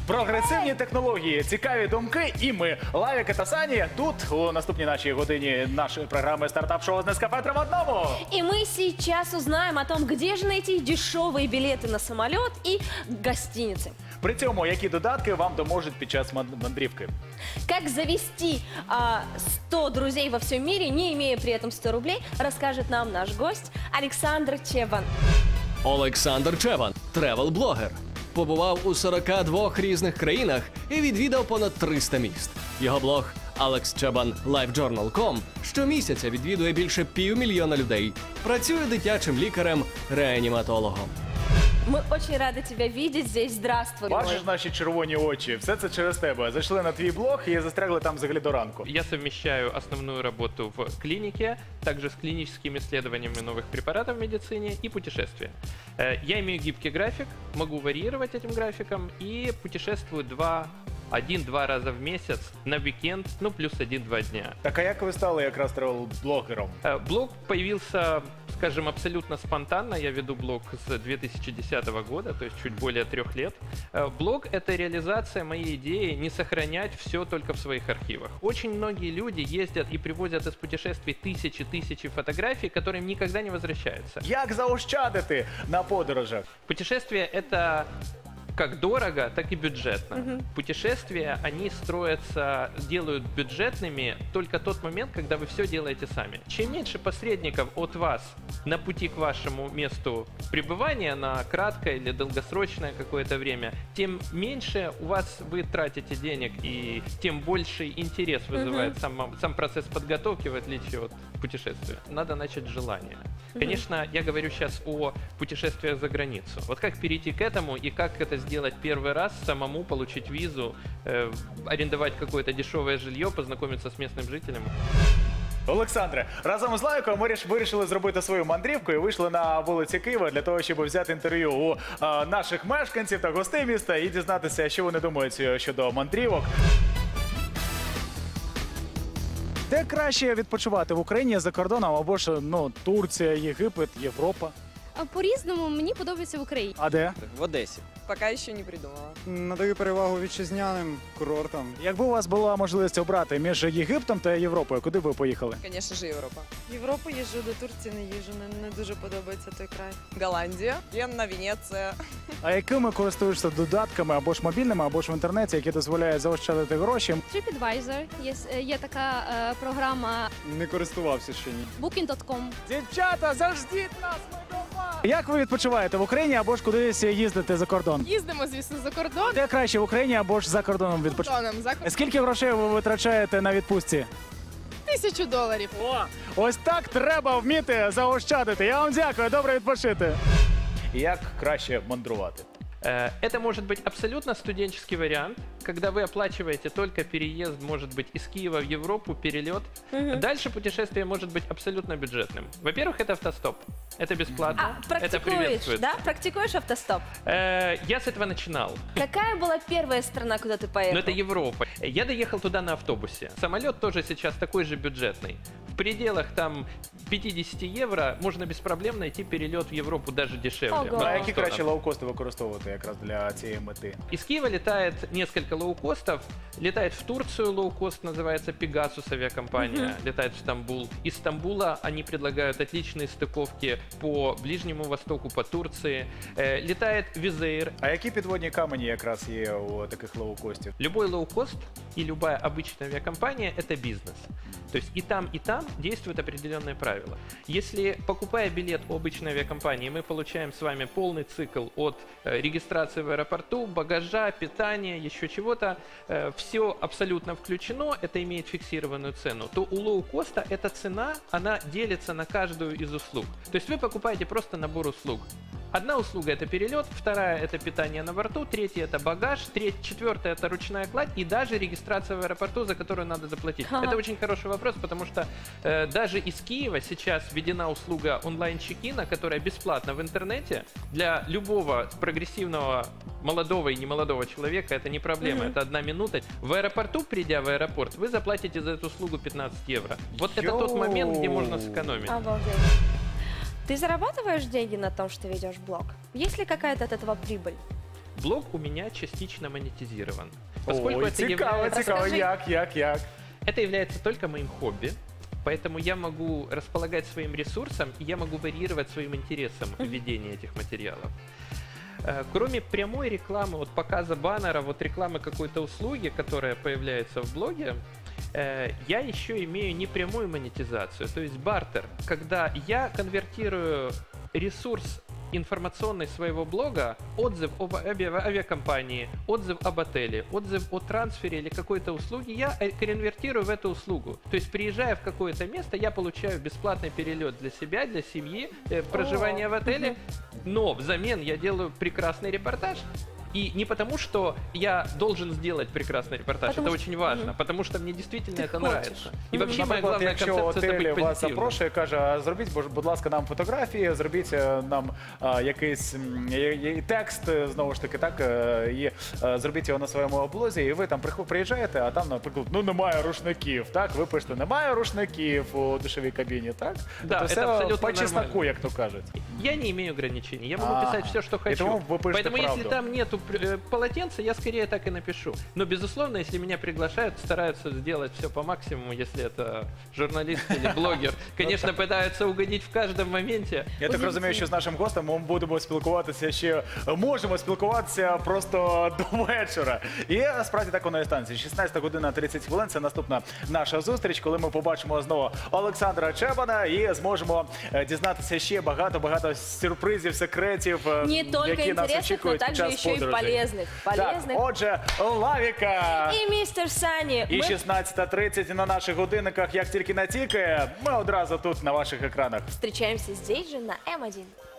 Прогресивні технології, цікаві думки і ми, Лавіка та Сані, тут у наступній нашій годині нашої програми «Стартап-шоу» з Нескафе 3 в одному. И мы сейчас узнаем о том, где же найти дешевые билеты на самолет и гостиницы. При цьому, які додатки вам доможуть під час мандрівки. Как завести 100 друзей во всем мире, не имея при этом 100 рублей, расскажет нам наш гость Александр Чебан. Олександр Чебан – тревел-блогер. Побував у 42 різних країнах і відвідав понад 300 міст. Його блог alexcheban.livejournal.com щомісяця відвідує більше 500 000 людей. Працює дитячим лікарем-реаніматологом. Мы очень рады тебя видеть здесь. Здравствуй. Бачиш наші червоні очі? Все це через тебе. Зайшли на твій блог і застрягли там взагалі до ранку. Я совмещаю основную работу в клинике, также с клиническими исследованиями новых препаратов в медицине и путешествия. Я имею гибкий график, могу варьировать этим графиком и путешествую 1-2 раза в месяц на уикенд, ну плюс 1-2 дня. Так а як ви стали якраз тревел-блогером? Блог появился, скажем, абсолютно спонтанно. Я веду блог с 2010 года, то есть чуть более 3 лет. Блог — это реализация моей идеи не сохранять все только в своих архивах. Очень многие люди ездят и привозят из путешествий тысячи фотографий, которые им никогда не возвращаются. Як заощадити на подорожах? Путешествие — это как дорого, так и бюджетно. Путешествия, они строятся, делают бюджетными только тот момент, когда вы все делаете сами. Чем меньше посредников от вас на пути к вашему месту пребывания на краткое или долгосрочное какое-то время, тем меньше у вас вы тратите денег и тем больше интерес вызывает сам процесс подготовки, в отличие от путешествия. Надо начать с желания. Конечно, я говорю сейчас о путешествиях за границу. Вот как перейти к этому и как это сделать первый раз, самому получить визу, арендовать какое-то дешевое жилье, познакомиться с местным жителем. Олександре, разом з Лавікою ми вирішили зробити свою мандрівку і вийшли на вулиці Києва для того, щоб взяти інтерв'ю у наших мешканців та гостей міста і дізнатися, що вони думають щодо мандрівок. Де краще відпочивати, в Україні, за кордоном або ж Турція, Єгипет, Європа? По-різному, мені подобається в Україні. А де? В Одесі. Пока ще не придумала. Надаю перевагу вітчизняним курортам. Якби у вас була можливість обрати між Єгиптом та Європою, куди б ви поїхали? Звісно ж, Європа. Європу їжджу, до Турції не їжджу, не дуже подобається той край. Голландія, Венна, Венеція. А якими користуєшся додатками або ж мобільними, або ж в інтернеті, які дозволяють заощадити гроші? TripAdvisor, є така програма. Не користувався ще ні. Booking.com. Дівчата, заждіть нас, ми дома! Як ви відпочиваєте, в Україні або ж кудись їздите за кордон? Їздимо, звісно, за кордон. Де краще, в Україні або ж за кордоном відпочивати? Скільки грошей ви витрачаєте на відпустці? $1000. О, ось так треба вміти заощадити. Я вам дякую, добре відпочити. Як краще мандрувати? Это может быть абсолютно студенческий вариант, когда вы оплачиваете только переезд, может быть, из Киева в Европу, перелет. Дальше путешествие может быть абсолютно бюджетным. Во-первых, это автостоп. Это бесплатно. Это Практикуешь, приветствуется. да? Практикуешь автостоп? Я с этого начинал. Какая была первая страна, куда ты поехал? Но это Европа. Я доехал туда на автобусе. Самолет тоже сейчас такой же бюджетный. В пределах там 50 евро можно без проблем найти перелет в Европу даже дешевле. Ого. А які краще лоукости використовувати якраз для цієї мети? Из Киева летает несколько лоукостов. Летает в Турцию лоукост, называется Pegasus авиакомпания. Летает в Стамбул. Из Стамбула они предлагают отличные стыковки по Ближнему Востоку, по Турции. Летает Wizz Air. А які підводні камені якраз є у таких лоукостів? Любой лоукост и любая обычная авиакомпания – это бизнес. То есть и там действуют определенные правила. Если, покупая билет у обычной авиакомпании, мы получаем с вами полный цикл от регистрации в аэропорту, багажа, питания, еще чего-то, все абсолютно включено, это имеет фиксированную цену, то у лоукоста эта цена, она делится на каждую из услуг. То есть вы покупаете просто набор услуг. Одна услуга – это перелет, вторая – это питание на борту, третья – это багаж, четвертая – это ручная кладь и даже регистрация в аэропорту, за которую надо заплатить. Это очень хороший вопрос, потому что даже из Киева сейчас введена услуга онлайн-чекина, которая бесплатна в интернете. Для любого прогрессивного молодого и немолодого человека это не проблема, это 1 минута. В аэропорту, придя в аэропорт, вы заплатите за эту услугу 15 евро. Вот это тот момент, где можно сэкономить. Обалдеть. Ты зарабатываешь деньги на том, что ведешь блог? Есть ли какая-то от этого прибыль? Блог у меня частично монетизирован. Поскольку Ой, это цікаво, является... цікаво, Расскажи. як? Это является только моим хобби, поэтому я могу располагать своим ресурсом, и я могу варьировать своим интересом в ведении этих материалов. Кроме прямой рекламы, вот показа баннера, вот рекламы какой-то услуги, которая появляется в блоге, я еще имею непрямую монетизацию, то есть бартер, когда я конвертирую ресурс информационный своего блога, отзыв об авиакомпании, отзыв об отеле, отзыв о трансфере или какой-то услуге, я конвертирую в эту услугу. То есть, приезжая в какое-то место, я получаю бесплатный перелет для себя, для семьи, проживание в отеле, но взамен я делаю прекрасный репортаж. И не потому, что я должен сделать прекрасный репортаж, Потому это что- очень важно, потому что мне действительно Ты это хочешь. нравится. И вообще моя Наприклад, главная якщо концепция — это отель быть вас позитивным. запрошує, каже, «А зробіть, будь ласка, нам фотографії, зробіть нам якийсь текст, знову ж таки, так, і зробіть його на своєму блозі, і ви там приїжджаєте, а там, наприклад, ну немає рушників, так, ви пишете, немає рушників у душовій кабіні, так? Да, Тобто це все абсолютно по чесноку, нормально. як то кажуть. Я не имею ограничений, я могу А, писать все, что и хочу. тому вы пишете Поэтому если правду. там нету полотенца, я скорее так и напишу. Но, безусловно, если меня приглашают, стараются сделать все по максимуму, если это журналист или блогер. Конечно, пытаются угодить в каждом моменте. Я так розумію, що з нашим гостем ми будемо спілкуватися ще, можемо спілкуватися просто до вечора. І справді так воно і станеться. 16 година 30 хвилин – це наступна наша зустріч, коли ми побачимо знову Олександра Чебана і зможемо дізнатися ще багато сюрпризів, секретів, Не только які нас интересных, но очікують під также час еще и подорожей. полезных. Так, Полезных. отже, Лавіка. И мистер Сани. І Мы 16:30 на наших годинниках, як тільки натікає, ми одразу тут на ваших екранах. встречаемся здесь же на М1.